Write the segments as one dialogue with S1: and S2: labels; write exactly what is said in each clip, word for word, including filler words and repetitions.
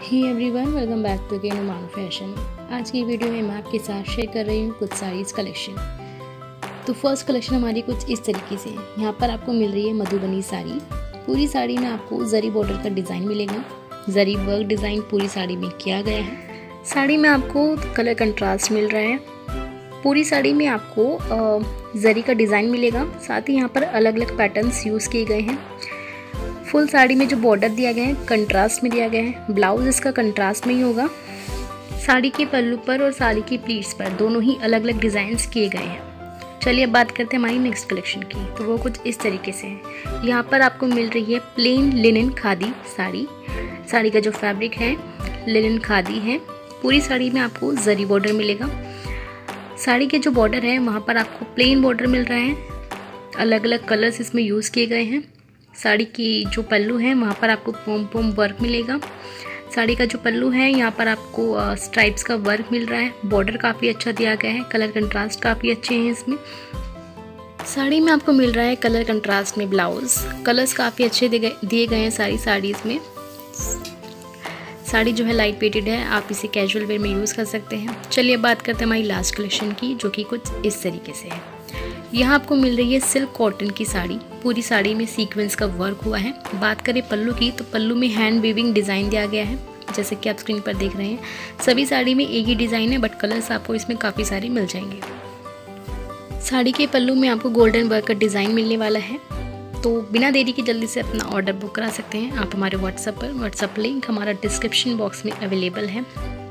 S1: Hey everyone, welcome back to के नुमान fashion. आज की वीडियो में मैं आपके साथ शेयर कर रही हूँ कुछ साड़ीज़ कलेक्शन। तो फर्स्ट कलेक्शन हमारी कुछ इस तरीके से है। यहाँ पर आपको मिल रही है मधुबनी साड़ी। पूरी साड़ी में आपको जरी बॉर्डर का डिज़ाइन मिलेगा। जरी वर्क डिज़ाइन पूरी साड़ी में किया गया है। साड़ी में आपको कलर कंट्रास्ट मिल रहा है। पूरी साड़ी में आपको जरी का डिज़ाइन मिलेगा। साथ ही यहाँ पर अलग अलग पैटर्न्स यूज़ किए गए हैं। फुल साड़ी में जो बॉर्डर दिया गया है कंट्रास्ट में दिया गया है। ब्लाउज इसका कंट्रास्ट में ही होगा। साड़ी के पल्लू पर और साड़ी की प्लीट्स पर दोनों ही अलग अलग डिज़ाइंस किए गए हैं। चलिए अब बात करते हैं हमारी नेक्स्ट कलेक्शन की। तो वो कुछ इस तरीके से है। यहाँ पर आपको मिल रही है प्लेन लिनन खादी साड़ी। साड़ी का जो फैब्रिक है लिनन खादी है। पूरी साड़ी में आपको जरी बॉर्डर मिलेगा। साड़ी के जो बॉर्डर है वहाँ पर आपको प्लेन बॉर्डर मिल रहा है। अलग अलग कलर्स इसमें यूज़ किए गए हैं। साड़ी की जो पल्लू है वहाँ पर आपको पोम पोम वर्क मिलेगा। साड़ी का जो पल्लू है यहाँ पर आपको स्ट्राइप्स का वर्क मिल रहा है। बॉर्डर काफ़ी अच्छा दिया गया है। कलर कंट्रास्ट काफ़ी अच्छे हैं इसमें। साड़ी में आपको मिल रहा है कलर कंट्रास्ट में ब्लाउज। कलर्स काफ़ी अच्छे दिए गए हैं सारी साड़ीज़ में। साड़ी जो है लाइट वेटेड है, आप इसे कैजुअल वेयर में यूज़ कर सकते हैं। चलिए बात करते हैं हमारी लास्ट कलेक्शन की, जो कि कुछ इस तरीके से है। यहाँ आपको मिल रही है सिल्क कॉटन की साड़ी। पूरी साड़ी में सीक्वेंस का वर्क हुआ है। बात करें पल्लू की, तो पल्लू में हैंड वीविंग डिज़ाइन दिया गया है, जैसे कि आप स्क्रीन पर देख रहे हैं। सभी साड़ी में एक ही डिज़ाइन है, बट कलर्स आपको इसमें काफ़ी सारे मिल जाएंगे। साड़ी के पल्लू में आपको गोल्डन वर्क का डिज़ाइन मिलने वाला है। तो बिना देरी के जल्दी से अपना ऑर्डर बुक करा सकते हैं आप हमारे व्हाट्सएप पर। व्हाट्सएप लिंक हमारा डिस्क्रिप्शन बॉक्स में अवेलेबल है।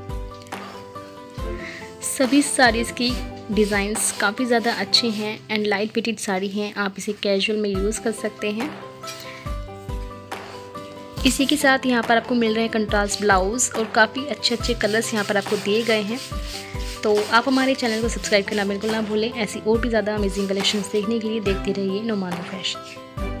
S1: सभी साड़ीज़ की डिज़ाइंस काफ़ी ज़्यादा अच्छे हैं एंड लाइट वेटेड साड़ी हैं। आप इसे कैजुअल में यूज़ कर सकते हैं। इसी के साथ यहाँ पर आपको मिल रहे हैं कंट्रास्ट ब्लाउज और काफ़ी अच्छे अच्छे कलर्स यहाँ पर आपको दिए गए हैं। तो आप हमारे चैनल को सब्सक्राइब करना बिल्कुल ना भूलें। ऐसी और भी ज़्यादा अमेजिंग कलेक्शंस देखने के लिए देखते रहिए नुमान फैशन।